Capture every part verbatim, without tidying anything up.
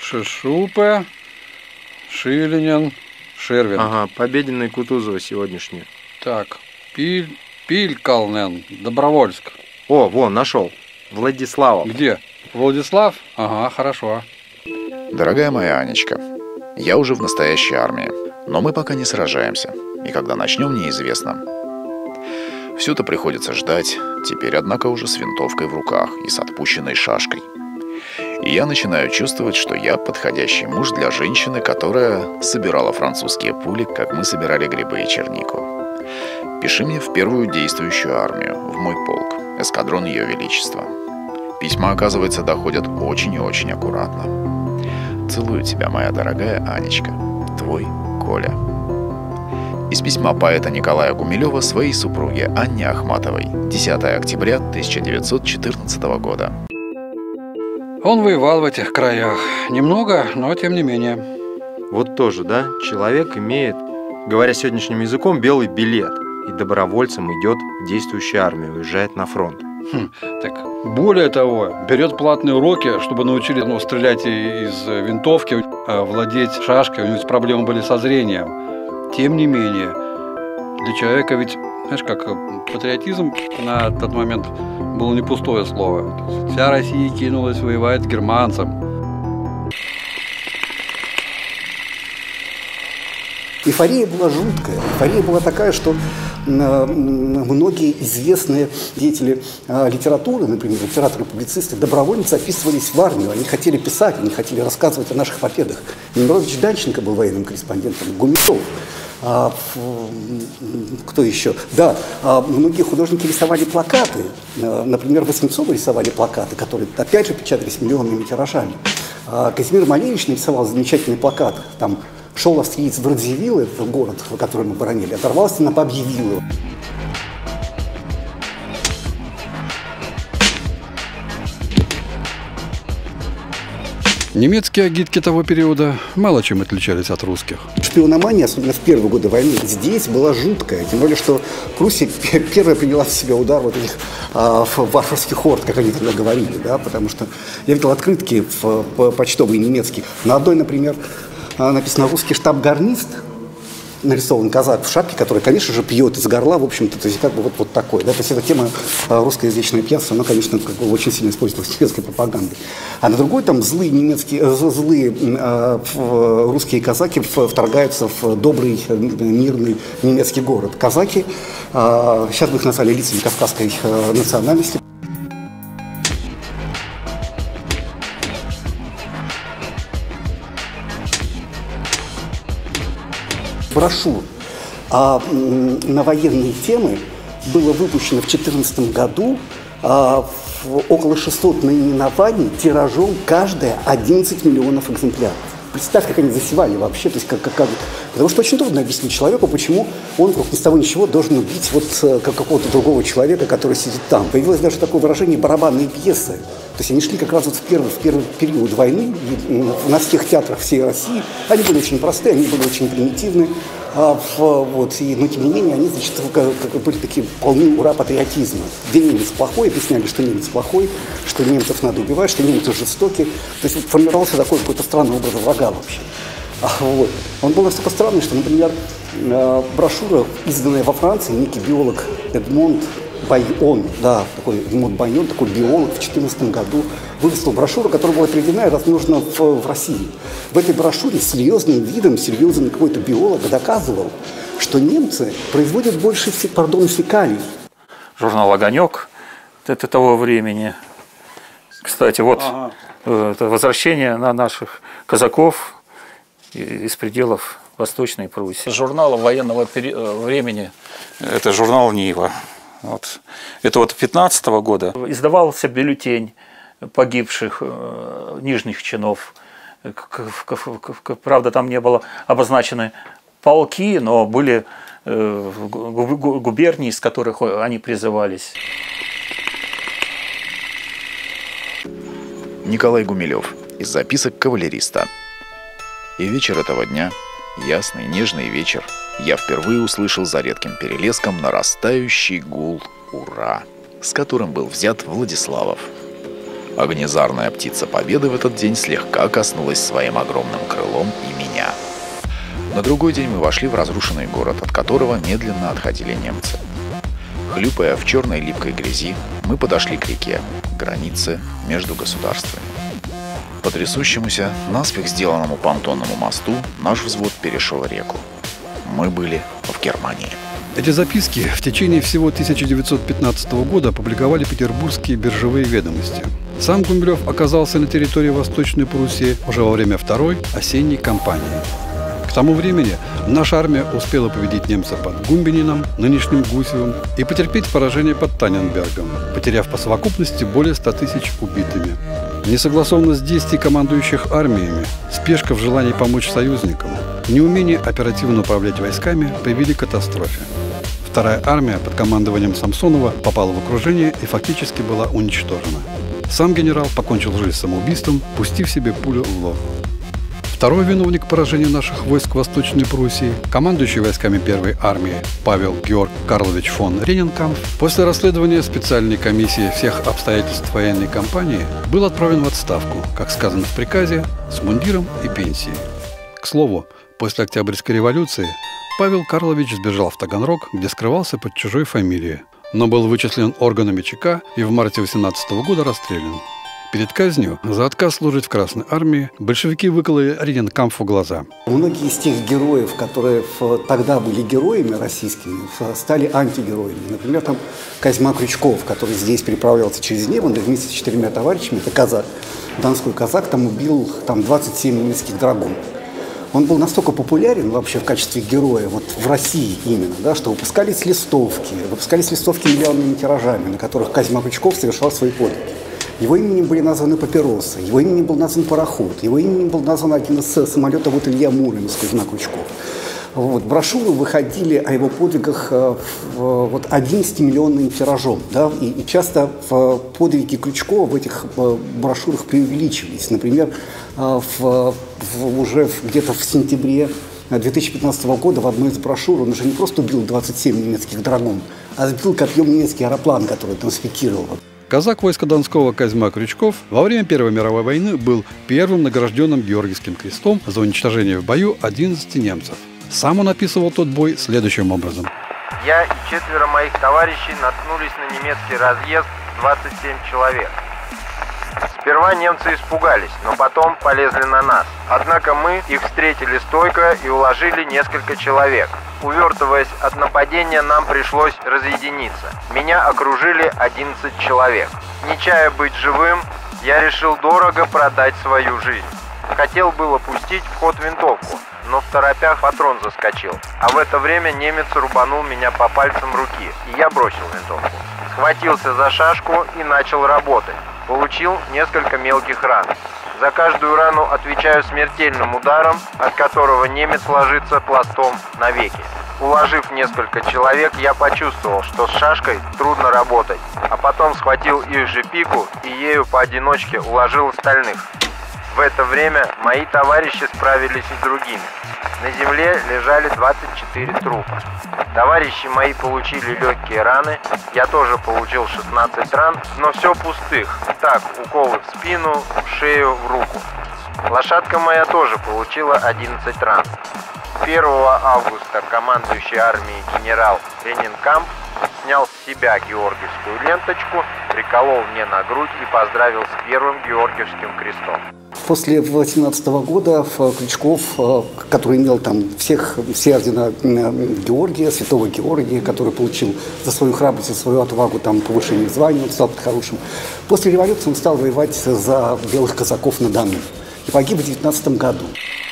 Шишупе, Шилинин, Шервин. Ага, Победина и Кутузова сегодняшние. Так, Пиль, Пилькалнен, Добровольск. О, вон, нашел. Владиславов. Где? Владислав? Ага, хорошо. Дорогая моя Анечка, я уже в настоящей армии, но мы пока не сражаемся, и когда начнем, неизвестно. Все-то приходится ждать, теперь, однако, уже с винтовкой в руках и с отпущенной шашкой. И я начинаю чувствовать, что я подходящий муж для женщины, которая собирала французские пули, как мы собирали грибы и чернику. Пиши мне в первую действующую армию, в мой полк, эскадрон Ее Величества. Письма, оказывается, доходят очень и очень аккуратно. Целую тебя, моя дорогая Анечка. Твой Коля. Из письма поэта Николая Гумилева своей супруге Анне Ахматовой. десятое октября тысяча девятьсот четырнадцатого года. Он воевал в этих краях. Немного, но тем не менее. Вот тоже, да? Человек имеет, говоря сегодняшним языком, белый билет. И добровольцем идет в действующую армию, уезжает на фронт. Хм, так более того, берет платные уроки, чтобы научили ну, стрелять из винтовки, владеть шашкой. У него проблемы были со зрением. Тем не менее, для человека ведь, знаешь, как патриотизм на тот момент было не пустое слово. Вся Россия кинулась воевать с германцем. Эйфория была жуткая. Эйфория была такая, что многие известные деятели литературы, например, литераторы-публицисты, добровольно записывались в армию. Они хотели писать, они хотели рассказывать о наших победах. Немирович Данченко был военным корреспондентом, Гумилев. А, кто еще? Да, а, многие художники рисовали плакаты. Например, Васнецовы рисовали плакаты, которые, опять же, печатались миллионными тиражами. А, Казимир Малевич нарисовал замечательный плакат. Там шел австриец в Радзивилл, это город, который мы оборонили, оторвался на бабье виллы. Немецкие агитки того периода мало чем отличались от русских. Шпиономания, особенно в первые годы войны, здесь была жуткая. Тем более, что Пруссия первая приняла в себя удар вот этих а, варварских орд, как они тогда говорили. Да? Потому что я видел открытки в, в, почтовые немецкие. На одной, например, написано «Русский штаб-гарнист», нарисован казак в шапке, который, конечно же, пьет из горла, в общем-то, то есть как бы вот, вот такой. Да? То есть эта тема русскоязычное пьянство, она, конечно, как бы очень сильно использовалась немецкой пропагандой. А на другой там злые немецкие, злые э, русские казаки вторгаются в добрый, мирный немецкий город. Казаки, э, сейчас бы их назвали лицами кавказской э, национальности. Брошюр а, на военные темы было выпущено в две тысячи четырнадцатом году а, в около шестисот наименований тиражом каждое одиннадцать миллионов экземпляров. Представь, как они засевали вообще, то есть как, как, как... потому что очень трудно объяснить человеку, почему он вдруг ни с того ни с сего должен убить вот как какого-то другого человека, который сидит там. Появилось даже такое выражение «барабанные пьесы». То есть они шли как раз вот в первый, в первый период войны, на всех театрах всей России. Они были очень простые, они были очень примитивны. А, вот, и, но тем не менее, они, значит, как, как, были такие полны ура патриотизма. Где немец плохой, объясняли, что немец плохой, что немцев надо убивать, что немцы жестоки. То есть вот, формировался такой какой-то странный образ врага вообще. А, вот. Он был настолько странный, что, например, брошюра, изданная во Франции, некий биолог Эдмонд Байон, да, такой Эдмонд Байон, такой биолог, в две тысячи четырнадцатом году выпустил брошюру, которая была переведена и размножена в, в России. В этой брошюре серьезным видом, серьезный какой-то биолог доказывал, что немцы производят больше, пардон, фекалий. Журнал «Огонек» это того времени. Кстати, вот ага. это возвращение на наших казаков из пределов Восточной Пруссии. Журнал военного времени – это журнал «Нива». Вот. Это вот пятнадцатого года издавался бюллетень погибших э, нижних чинов. Правда, там не было обозначены полки, но были э, губернии, из которых они призывались. Николай Гумилев из записок кавалериста. И вечер этого дня, ясный, нежный вечер, я впервые услышал за редким перелеском нарастающий гул «Ура!», с которым был взят Владиславов. Огнезарная птица Победы в этот день слегка коснулась своим огромным крылом и меня. На другой день мы вошли в разрушенный город, от которого медленно отходили немцы. Хлюпая в черной липкой грязи, мы подошли к реке, границе между государствами. По трясущемуся, наспех сделанному понтонному мосту наш взвод перешел реку. Мы были в Германии. Эти записки в течение всего тысяча девятьсот пятнадцатого года опубликовали петербургские биржевые ведомости. Сам Гумилев оказался на территории Восточной Пруссии уже во время второй осенней кампании. К тому времени наша армия успела победить немцев под Гумбинином, нынешним Гусевым, и потерпеть поражение под Танненбергом, потеряв по совокупности более ста тысяч убитыми. Несогласованность действий командующих армиями, спешка в желании помочь союзникам, неумение оперативно управлять войсками привели к катастрофе. Вторая армия под командованием Самсонова попала в окружение и фактически была уничтожена. Сам генерал покончил жизнь самоубийством, пустив себе пулю в лоб. Второй виновник поражения наших войск в Восточной Пруссии, командующий войсками первой армии Павел Георг Карлович фон Рененкампф, после расследования специальной комиссии всех обстоятельств военной кампании был отправлен в отставку, как сказано в приказе, с мундиром и пенсией. К слову, после Октябрьской революции Павел Карлович сбежал в Таганрог, где скрывался под чужой фамилией, но был вычислен органами ЧК и в марте восемнадцатого года расстрелян. Перед казнью за отказ служить в Красной армии большевики выкололи Рененкампфу глаза. Многие из тех героев, которые тогда были героями российскими, стали антигероями. Например, там Козьма Крючков, который здесь переправлялся через небо вместе с четырьмя товарищами, это казак, донской казак, там убил там, двадцать семь немецких драгун. Он был настолько популярен вообще в качестве героя, вот в России именно, да, что выпускались листовки, выпускались листовки миллионными тиражами, на которых Козьма Крючков совершал свои подвиги. Его именем были названы папиросы, его именем был назван пароход, его именем был назван один из самолетов вот Илья Муромец, Кузьма Крючков. Вот, брошюры выходили о его подвигах э, вот, одиннадцатимиллионным тиражом. Да, и, и часто в подвиги Крючкова в этих э, брошюрах преувеличивались. Например, э, в, в, уже где-то в сентябре две тысячи пятнадцатого года в одной из брошюр он уже не просто убил двадцать семь немецких драгун, а сбил копьем немецкий аэроплан, который транспикировал. Казак войска Донского Козьма Крючков во время Первой мировой войны был первым награжденным Георгиевским крестом за уничтожение в бою одиннадцати немцев. Сам он описывал тот бой следующим образом. Я и четверо моих товарищей наткнулись на немецкий разъезд двадцать семь человек. Сперва немцы испугались, но потом полезли на нас. Однако мы их встретили стойко и уложили несколько человек. Увертываясь от нападения, нам пришлось разъединиться. Меня окружили одиннадцать человек. Не чая быть живым, я решил дорого продать свою жизнь. Хотел было пустить в ход винтовку, но в торопях патрон заскочил. А в это время немец рубанул меня по пальцам руки, и я бросил винтовку. Схватился за шашку и начал работать. Получил несколько мелких ран. За каждую рану отвечаю смертельным ударом, от которого немец ложится пластом навеки. Уложив несколько человек, я почувствовал, что с шашкой трудно работать, а потом схватил их же пику и ею поодиночке уложил остальных. В это время мои товарищи справились и с другими. На земле лежали двадцать четыре трупа. Товарищи мои получили легкие раны, я тоже получил шестнадцать ран, но все пустых. Так, уколы в спину, в шею, в руку. Лошадка моя тоже получила одиннадцать ран. первого августа командующий армией генерал Рененкампф снял с себя георгиевскую ленточку, приколол мне на грудь и поздравил с первым георгиевским крестом. После восемнадцатого года Крючков, который имел там всех, все ордена Георгия, святого Георгия, который получил за свою храбрость и свою отвагу там, повышение звания, он стал хорошим. После революции он стал воевать за белых казаков на Дону и погиб в девятнадцатом году.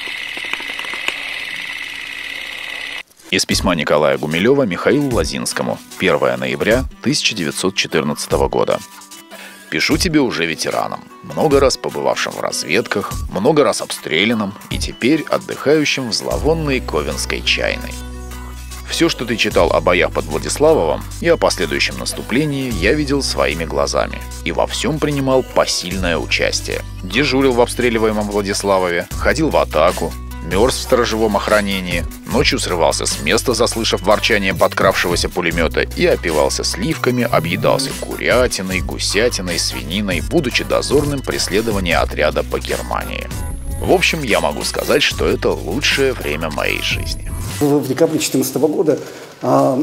Из письма Николая Гумилева Михаилу Лозинскому. первое ноября тысяча девятьсот четырнадцатого года. Пишу тебе уже ветераном, много раз побывавшим в разведках, много раз обстрелянным и теперь отдыхающим в зловонной Ковенской чайной. Все, что ты читал о боях под Владиславовым и о последующем наступлении, я видел своими глазами и во всем принимал посильное участие. Дежурил в обстреливаемом Владиславове, ходил в атаку, мерз в сторожевом охранении, ночью срывался с места, заслышав ворчание подкравшегося пулемета, и опивался сливками, объедался курятиной, гусятиной, свининой, будучи дозорным преследования отряда по Германии. В общем, я могу сказать, что это лучшее время моей жизни. В декабре две тысячи четырнадцатого года а,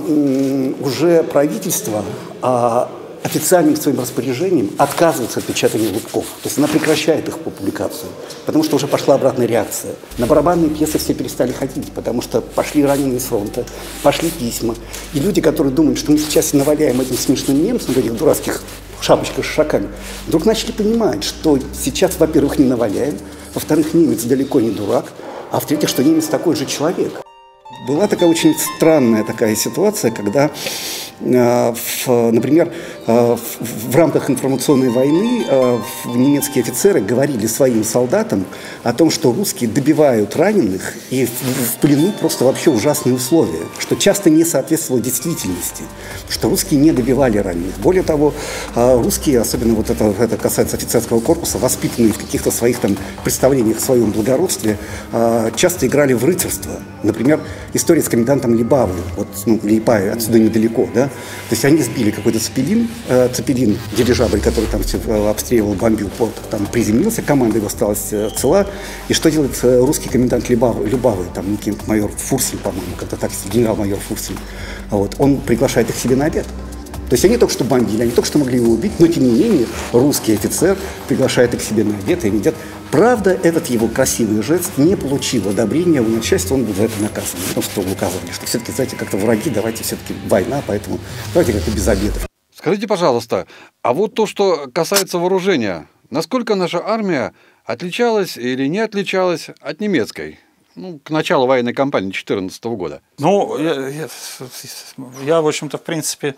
уже правительство а, официальным своим распоряжением отказывается от печатания лубков. То есть она прекращает их публикацию, потому что уже пошла обратная реакция. На барабанные пьесы все перестали ходить, потому что пошли раненые с фронта, пошли письма. И люди, которые думают, что мы сейчас наваляем этим смешным немцам в этих дурацких шапочках с шаками, вдруг начали понимать, что сейчас, во-первых, не наваляем, во-вторых, немец далеко не дурак, а в-третьих, что немец такой же человек. Была такая очень странная такая ситуация, когда, э, в, например, э, в, в рамках информационной войны э, немецкие офицеры говорили своим солдатам о том, что русские добивают раненых, и в, в плену просто вообще ужасные условия, что часто не соответствовало действительности, что русские не добивали раненых. Более того, э, русские, особенно вот это, это касается офицерского корпуса, воспитанные в каких-то своих там представлениях о своем благородстве, э, часто играли в рыцарство. Например, история с комендантом Либавы, вот, ну, Лиепая, отсюда недалеко, да, то есть они сбили какой-то цепелин, э, цепелин, дирижабль, который там все обстреливал, бомбил порт, там приземлился, команда его осталась э, цела, и что делает э, русский комендант Либавы, Любавы, там некий майор Фурсин, по-моему, как-то так, генерал-майор Фурсин, вот, он приглашает их себе на обед. То есть они только что бомбили, они только что могли его убить, но тем не менее русский офицер приглашает их к себе на обед и едят. Правда, этот его красивый жест не получил одобрения у начальства, он был за это наказан. Потому что указывали, что все-таки, знаете, как-то враги, давайте все-таки война, поэтому давайте как-то без обедов. Скажите, пожалуйста, а вот то, что касается вооружения, насколько наша армия отличалась или не отличалась от немецкой? Ну, к началу военной кампании две тысячи четырнадцатого года. Ну, я, я, я в общем-то, в принципе,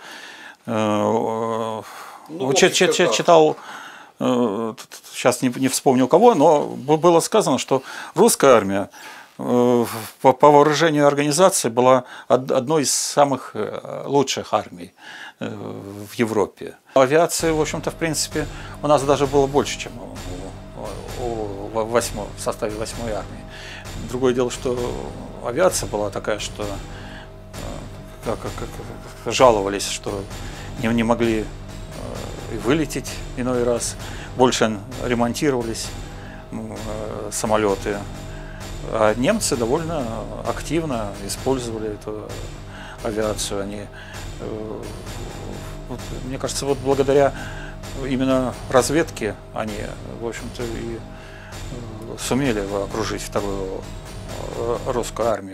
э, ну, чит, чит, чит, читал, э, сейчас не, не вспомню у кого, но было сказано, что русская армия э, по, по вооружению организации была одной из самых лучших армий э, в Европе. Авиации, в общем-то, в принципе, у нас даже было больше, чем у, у, у восьмой, в составе восьмой армии. Другое дело, что авиация была такая, что как, как, как, жаловались, что не, не могли э, вылететь иной раз. Больше ремонтировались э, самолеты. А немцы довольно активно использовали эту авиацию. Они, э, вот, мне кажется, вот благодаря именно разведке они, в общем-то, и сумели окружить вторую русскую армию.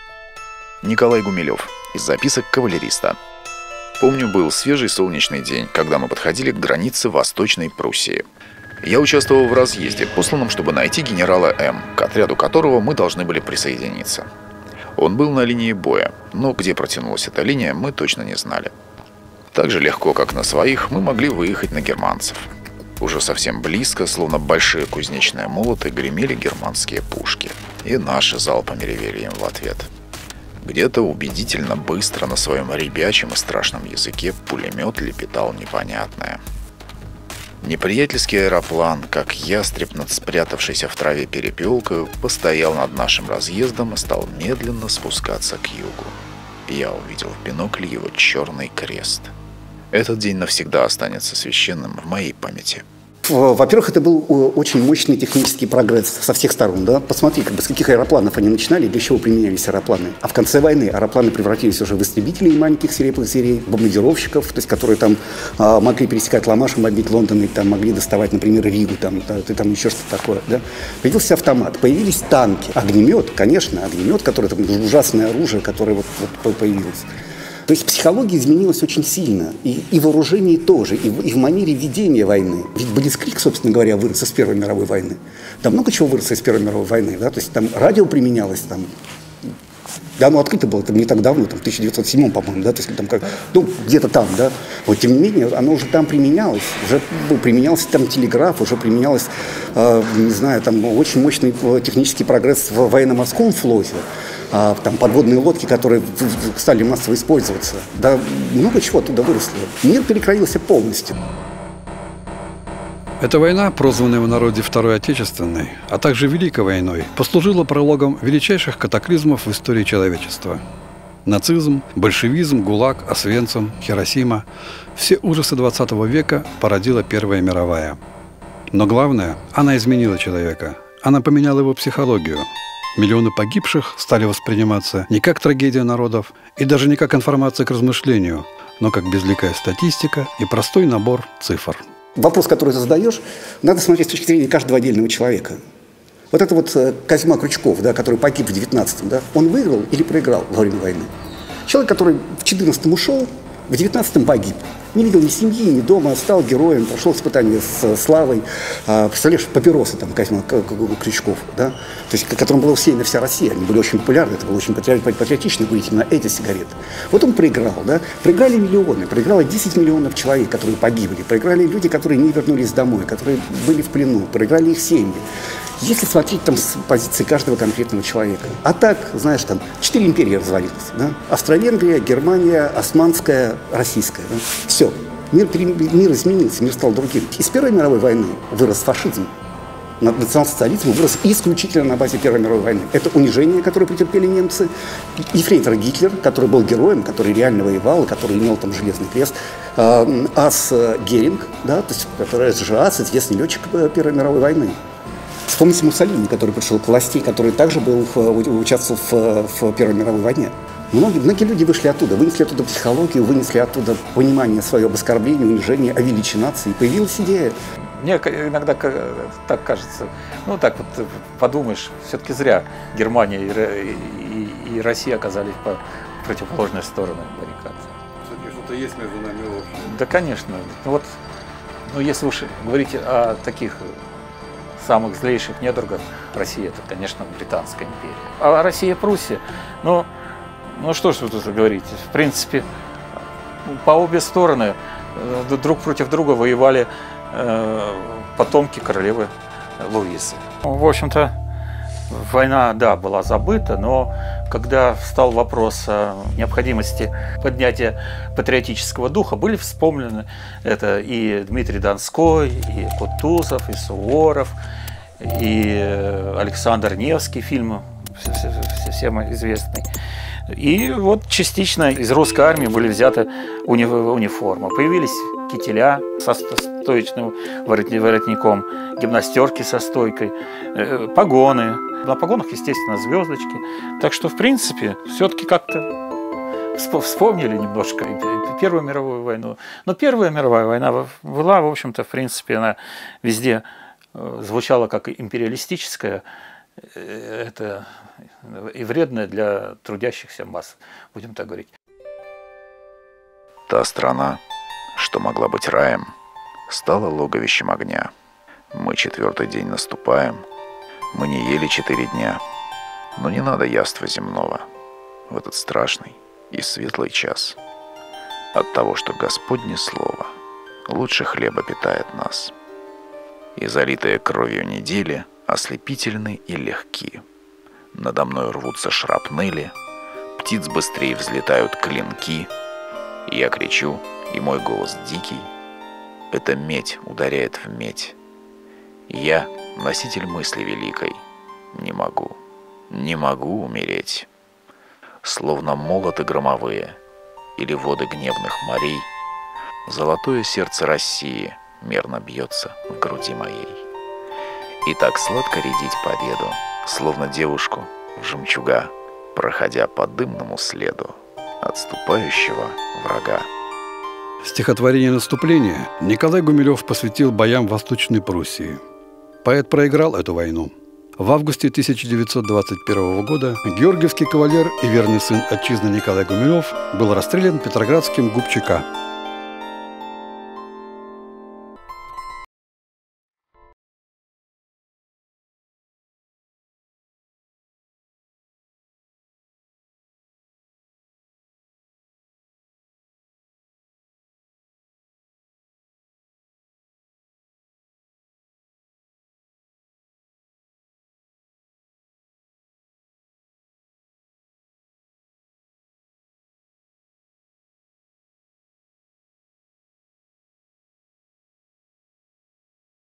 Николай Гумилев из записок кавалериста. Помню, был свежий солнечный день, когда мы подходили к границе Восточной Пруссии. Я участвовал в разъезде, посланном, чтобы найти генерала М., к отряду которого мы должны были присоединиться. Он был на линии боя, но где протянулась эта линия, мы точно не знали. Так же легко, как на своих, мы могли выехать на германцев. Уже совсем близко, словно большие кузнечные молоты, гремели германские пушки. И наши залпами ревели им в ответ. Где-то убедительно быстро на своем ребячем и страшном языке пулемет лепетал непонятное. Неприятельский аэроплан, как ястреб над спрятавшейся в траве перепелкой, постоял над нашим разъездом и стал медленно спускаться к югу. Я увидел в бинокле его черный крест. Этот день навсегда останется священным в моей памяти. Во-первых, это был очень мощный технический прогресс со всех сторон. Да? Посмотри, как бы, с каких аэропланов они начинали, для чего применялись аэропланы. А в конце войны аэропланы превратились уже в истребителей маленьких серебряных серий, бомбардировщиков, то есть, которые там а, могли пересекать Ла-Манш, бомбить Лондон, и там могли доставать, например, Ригу, там, да, там еще что-то такое. Да? Появился автомат, появились танки, огнемет, конечно, огнемет, который там ужасное оружие, которое вот, вот появилось. То есть психология изменилась очень сильно, и, и вооружение тоже, и в, и в манере ведения войны. Ведь Блицкриг, собственно говоря, вырос из Первой мировой войны. Там много чего выросло из Первой мировой войны, да? То есть там радио применялось, там, да, оно открыто было, там не так давно, там, в тысяча девятьсот седьмом, по-моему, да, то есть там как, ну, где-то там, да. Вот, тем не менее, оно уже там применялось, уже ну, применялся там телеграф, уже применялось, э, не знаю, там очень мощный технический прогресс в военно-морском флоте. А, там подводные лодки, которые стали массово использоваться. Да, много чего оттуда выросло. Мир перекроился полностью. Эта война, прозванная в народе Второй Отечественной, а также Великой войной, послужила прологом величайших катаклизмов в истории человечества. Нацизм, большевизм, ГУЛАГ, Освенцим, Хиросима – все ужасы двадцатого века породила Первая мировая. Но главное, она изменила человека. Она поменяла его психологию. Миллионы погибших стали восприниматься не как трагедия народов и даже не как информация к размышлению, но как безликая статистика и простой набор цифр. Вопрос, который ты задаешь, надо смотреть с точки зрения каждого отдельного человека. Вот это вот Козьма Крючков, да, который погиб в девятнадцатом, да, он выиграл или проиграл во время войны? Человек, который в четырнадцатом ушел, в девятнадцатом погиб. Не видел ни семьи, ни дома, стал героем, прошел испытание с славой. А, представляешь, папиросы там Козьма Крючков, да, то есть, которым была усеяна вся Россия, они были очень популярны, это было очень патриотично курить именно эти сигареты. Вот он проиграл, да, проиграли миллионы, проиграло десять миллионов человек, которые погибли, проиграли люди, которые не вернулись домой, которые были в плену, проиграли их семьи. Если смотреть там с позиции каждого конкретного человека. А так, знаешь, там четыре империи развалились. Да? Австро-Венгрия, Германия, Османская, Российская. Да? Все. Мир, мир изменился, мир стал другим. Из Первой мировой войны вырос фашизм. Национал-социализм вырос исключительно на базе Первой мировой войны. Это унижение, которое претерпели немцы. Ефрейтор Гитлер, который был героем, который реально воевал, который имел там железный крест. Ас Геринг, да, то есть, который СЖА, известный летчик Первой мировой войны. Вспомните Муссолини, который пришел к власти, который также был, участвовал в, в Первой мировой войне. Многие, многие люди вышли оттуда, вынесли оттуда психологию, вынесли оттуда понимание свое об оскорблении, унижении, о величии нации. Появилась идея. Мне иногда так кажется, ну так вот подумаешь, все-таки зря Германия и, и, и Россия оказались по противоположной стороне баррикад. Что-то есть между нами общее. Да, конечно. Вот, ну, если уж говорить о таких самых злейших недругов, Россия — это, конечно, Британская империя. А Россия — Пруссия. Ну, ну что ж тут говорить. В принципе, по обе стороны друг против друга воевали э, потомки королевы Луизы. В общем-то, война, да, была забыта, но когда встал вопрос о необходимости поднятия патриотического духа, были вспомнены это и Дмитрий Донской, и Кутузов, и Суворов, и Александр Невский, фильм всем известный. И вот частично из русской армии были взяты уни униформы. Появились кителя со стоечным воротником, гимнастерки со стойкой, погоны. На погонах, естественно, звездочки. Так что, в принципе, все-таки как-то вспомнили немножко Первую мировую войну. Но Первая мировая война была, в общем-то, в принципе, она везде звучала как империалистическая, это и вредная для трудящихся масс, будем так говорить. Та страна, что могла быть раем, стала логовищем огня. Мы четвертый день наступаем, мы не ели четыре дня, но не надо яства земного в этот страшный и светлый час. От того, что Господне слово лучше хлеба питает нас. И залитые кровью недели ослепительны и легки. Надо мной рвутся шрапнели, птиц быстрее взлетают клинки. И я кричу, и мой голос дикий. Эта медь ударяет в медь. Я носитель мысли великой. Не могу, не могу умереть. Словно молоты громовые или воды гневных морей, золотое сердце России мерно бьется в груди моей. И так сладко рядить победу, словно девушку в жемчуга, проходя по дымному следу отступающего врага. Стихотворение «Наступление» Николай Гумилев посвятил боям в Восточной Пруссии. Поэт проиграл эту войну. В августе тысяча девятьсот двадцать первого года георгиевский кавалер и верный сын отчизны Николай Гумилев был расстрелян петроградским ГУП ЧК.